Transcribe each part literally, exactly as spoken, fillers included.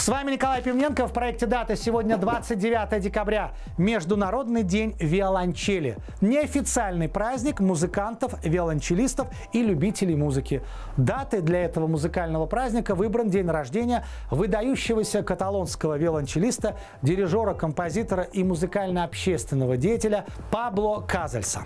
С вами Николай Пивненко в проекте «Дата». Сегодня двадцать девятое декабря. Международный день виолончели. Неофициальный праздник музыкантов, виолончелистов и любителей музыки. Датой для этого музыкального праздника выбран день рождения выдающегося каталонского виолончелиста, дирижера, композитора и музыкально-общественного деятеля Пабло Казальса.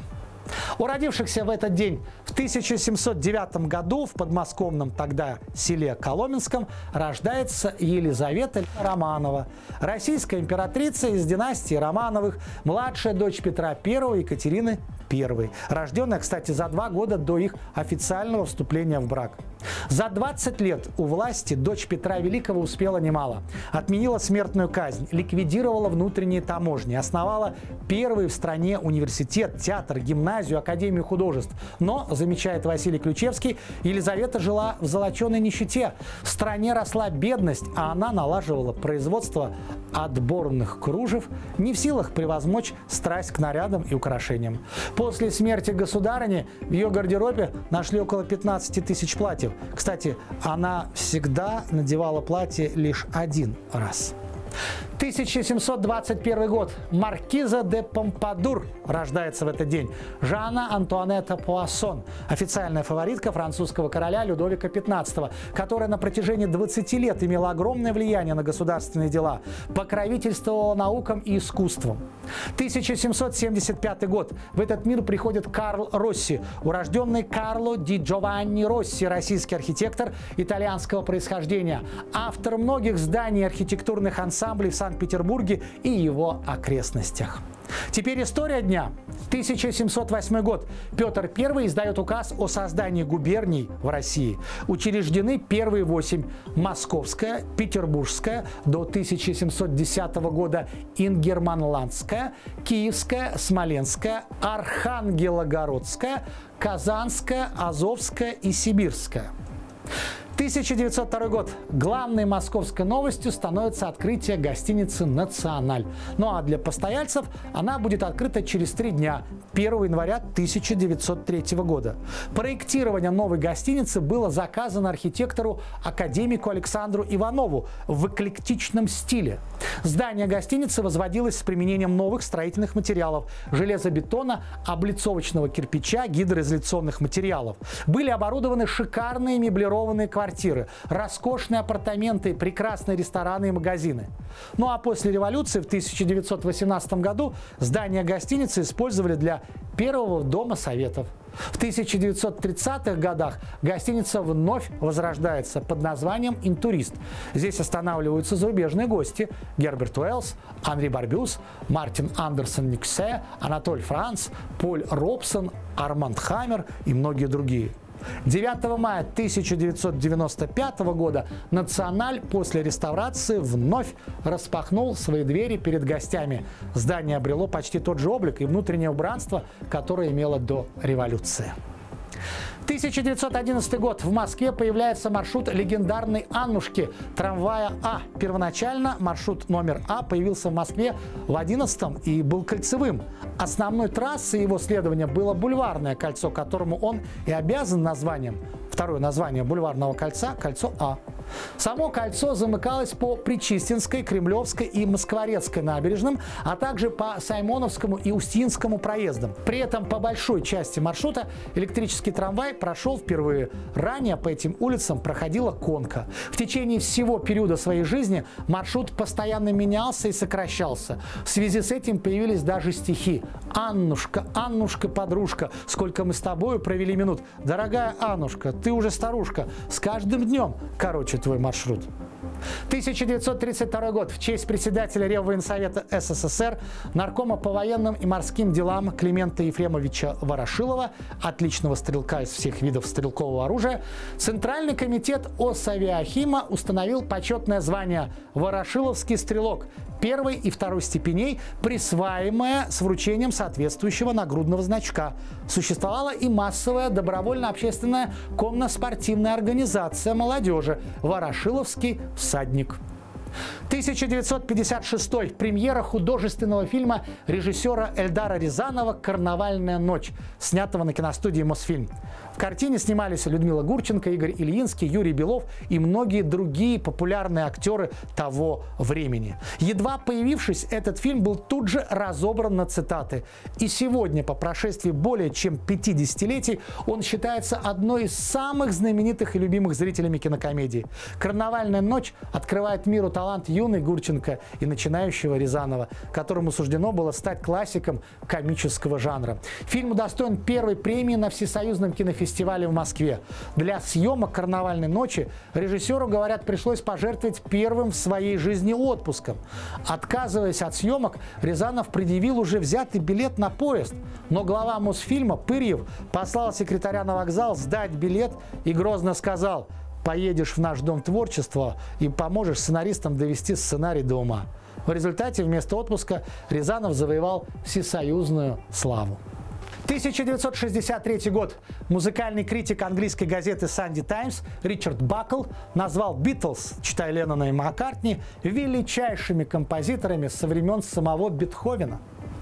У родившихся в этот день в тысяча семьсот девятом году в подмосковном тогда селе Коломенском рождается Елизавета Романова, российская императрица из династии Романовых, младшая дочь Петра Первого и Екатерины Первой, рожденная, кстати, за два года до их официального вступления в брак. За двадцать лет у власти дочь Петра Великого успела немало. Отменила смертную казнь, ликвидировала внутренние таможни, основала первый в стране университет, театр, гимназию, академию художеств. Но, замечает Василий Ключевский, Елизавета жила в золоченой нищете. В стране росла бедность, а она налаживала производство отборных кружев, не в силах превозмочь страсть к нарядам и украшениям. После смерти государыни в ее гардеробе нашли около пятнадцати тысяч платьев. Кстати, она всегда надевала платье лишь один раз. тысяча семьсот двадцать первый год. Маркиза де Помпадур рождается в этот день. Жанна Антуанетта Пуассон, официальная фаворитка французского короля Людовика пятнадцатого, которая на протяжении двадцати лет имела огромное влияние на государственные дела, покровительствовала наукам и искусствам. тысяча семьсот семьдесят пятый год. В этот мир приходит Карл Росси, урожденный Карло ди Джованни Росси, российский архитектор итальянского происхождения, автор многих зданий и архитектурных ансамблей в Санкт-Петербурге и его окрестностях. Теперь история дня. тысяча семьсот восьмой год. Петр Первый издает указ о создании губерний в России. Учреждены первые восемь: Московская, Петербургская, до тысяча семьсот десятого года Ингерманландская, Киевская, Смоленская, Архангелогородская, Казанская, Азовская и Сибирская. тысяча девятьсот второй год. Главной московской новостью становится открытие гостиницы «Националь». Ну а для постояльцев она будет открыта через три дня, первого января тысяча девятьсот третьего года. Проектирование новой гостиницы было заказано архитектору академику Александру Иванову в эклектичном стиле. Здание гостиницы возводилось с применением новых строительных материалов – железобетона, облицовочного кирпича, гидроизоляционных материалов. Были оборудованы шикарные меблированные квартиры. Квартиры, роскошные апартаменты, прекрасные рестораны и магазины. Ну а после революции в тысяча девятьсот восемнадцатом году здание гостиницы использовали для первого дома советов. В тысяча девятьсот тридцатых годах гостиница вновь возрождается под названием «Интурист». Здесь останавливаются зарубежные гости: Герберт Уэллс, Анри Барбюс, Мартин Андерсон Никсе, Анатоль Франц, Поль Робсон, Арманд Хаммер и многие другие. девятого мая тысяча девятьсот девяносто пятого года «Националь» после реставрации вновь распахнул свои двери перед гостями. Здание обрело почти тот же облик и внутреннее убранство, которое имело до революции. тысяча девятьсот одиннадцатый год. В Москве появляется маршрут легендарной «Аннушки» трамвая А. Первоначально маршрут номер А появился в Москве в одиннадцатом и был кольцевым. Основной трассой его следования было Бульварное кольцо, которому он и обязан названием. Второе название Бульварного кольца – кольцо А. Само кольцо замыкалось по Причистинской, Кремлевской и Москворецкой набережным, а также по Саймоновскому и Устинскому проездам. При этом по большой части маршрута электрический трамвай прошел впервые. Ранее по этим улицам проходила конка. В течение всего периода своей жизни маршрут постоянно менялся и сокращался. В связи с этим появились даже стихи: «Аннушка, Аннушка, подружка, сколько мы с тобою провели минут. Дорогая Аннушка, ты уже старушка, с каждым днем короче твой маршрут». тысяча девятьсот тридцать второй год. В честь председателя Реввоенсовета СССР, наркома по военным и морским делам Климента Ефремовича Ворошилова, отличного стрелка из всех видов стрелкового оружия, Центральный комитет Осавиахима установил почетное звание «Ворошиловский стрелок» первой и второй степеней, присваиваемое с вручением соответствующего нагрудного значка. Существовала и массовая добровольно-общественная конно-спортивная организация молодежи «Ворошиловский всадник». тысяча девятьсот пятьдесят шестой. Премьера художественного фильма режиссера Эльдара Рязанова «Карнавальная ночь», снятого на киностудии «Мосфильм». В картине снимались Людмила Гурченко, Игорь Ильинский, Юрий Белов и многие другие популярные актеры того времени. Едва появившись, этот фильм был тут же разобран на цитаты. И сегодня, по прошествии более чем пятидесятилетий, он считается одной из самых знаменитых и любимых зрителями кинокомедий. «Карнавальная ночь» открывает миру талант юной Гурченко и начинающего Рязанова, которому суждено было стать классиком комического жанра. Фильм удостоен первой премии на Всесоюзном кинофестивале в Москве. Для съемок «Карнавальной ночи» режиссеру, говорят, пришлось пожертвовать первым в своей жизни отпуском. Отказываясь от съемок, Рязанов предъявил уже взятый билет на поезд. Но глава Мосфильма Пырьев послал секретаря на вокзал сдать билет и грозно сказал: «Поедешь в наш Дом творчества и поможешь сценаристам довести сценарий до ума». В результате вместо отпуска Рязанов завоевал всесоюзную славу. тысяча девятьсот шестьдесят третий год. Музыкальный критик английской газеты Sunday Times Ричард Бакл назвал Битлз, читай Леннона и Маккартни, величайшими композиторами со времен самого Бетховена.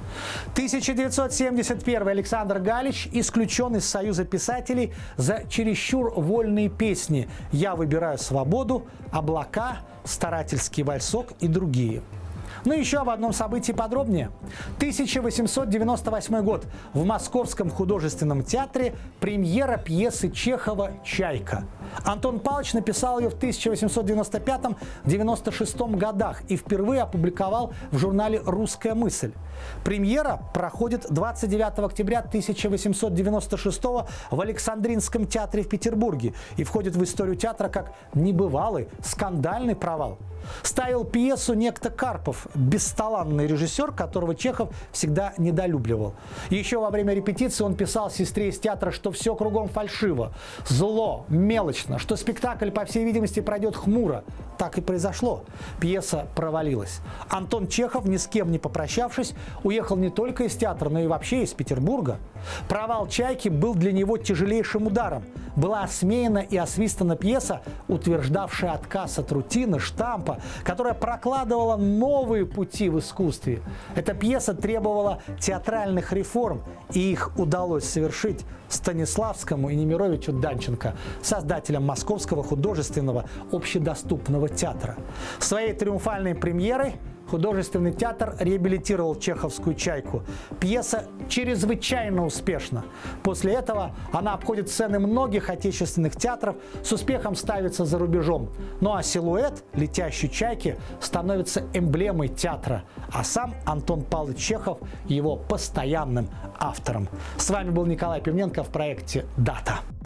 тысяча девятьсот семьдесят первый. Александр Галич исключен из Союза писателей за чересчур вольные песни «Я выбираю свободу», «Облака», «Старательский вальсок» и другие. Ну и еще об одном событии подробнее. тысяча восемьсот девяносто восьмой год. В Московском художественном театре премьера пьесы Чехова «Чайка». Антон Павлович написал ее в тысяча восемьсот девяносто пятом — девяносто шестом годах и впервые опубликовал в журнале «Русская мысль». Премьера проходит двадцать девятого октября тысяча восемьсот девяносто шестого в Александринском театре в Петербурге и входит в историю театра как небывалый, скандальный провал. Ставил пьесу некто Карпов, бесталанный режиссер, которого Чехов всегда недолюбливал. Еще во время репетиции он писал сестре из театра, что все кругом фальшиво, зло, мелочно, что спектакль, по всей видимости, пройдет хмуро. Так и произошло. Пьеса провалилась. Антон Чехов, ни с кем не попрощавшись, уехал не только из театра, но и вообще из Петербурга. Провал «Чайки» был для него тяжелейшим ударом. Была осмеяна и освистана пьеса, утверждавшая отказ от рутины, штампа, которая прокладывала новые пути в искусстве. Эта пьеса требовала театральных реформ, и их удалось совершить Станиславскому и Немировичу Данченко, создателям Московского художественного общедоступного театра. Своей триумфальной премьерой художественный театр реабилитировал чеховскую «Чайку». Пьеса чрезвычайно успешна. После этого она обходит сцены многих отечественных театров, с успехом ставится за рубежом. Ну а силуэт летящей «Чайки» становится эмблемой театра, а сам Антон Павлович Чехов его постоянным автором. С вами был Николай Пивненко в проекте «Дата».